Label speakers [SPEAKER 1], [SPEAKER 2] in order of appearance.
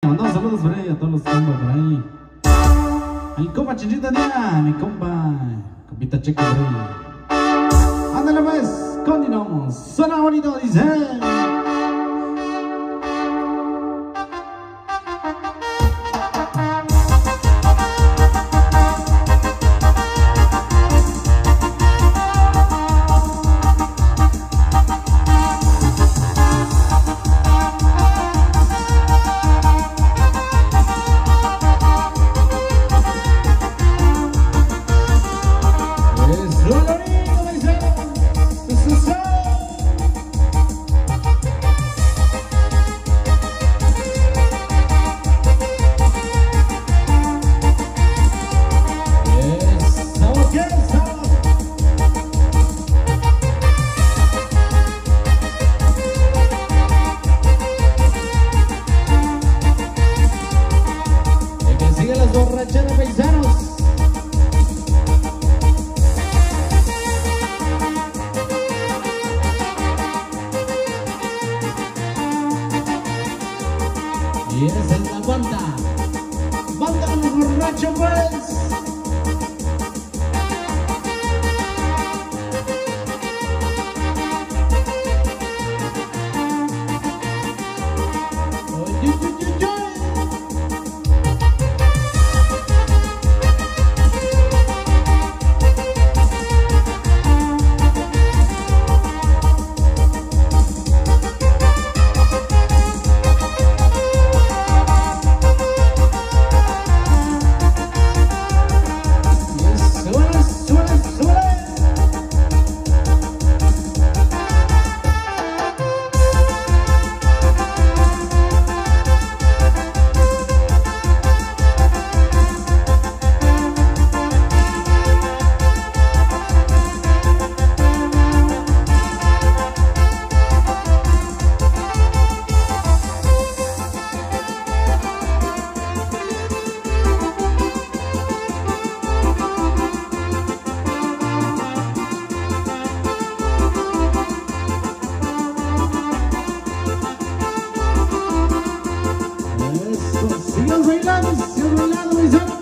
[SPEAKER 1] Mandamos saludos por ahí a todos los compas por ahí. Al compa Chinchita Día, mi compita Checo por ahí. Ándale pues, continuamos. Suena bonito, dice.
[SPEAKER 2] Borrachera paisanos. Y esa es la banda de los borrachos pues. Sigan bailando, mis hermanos.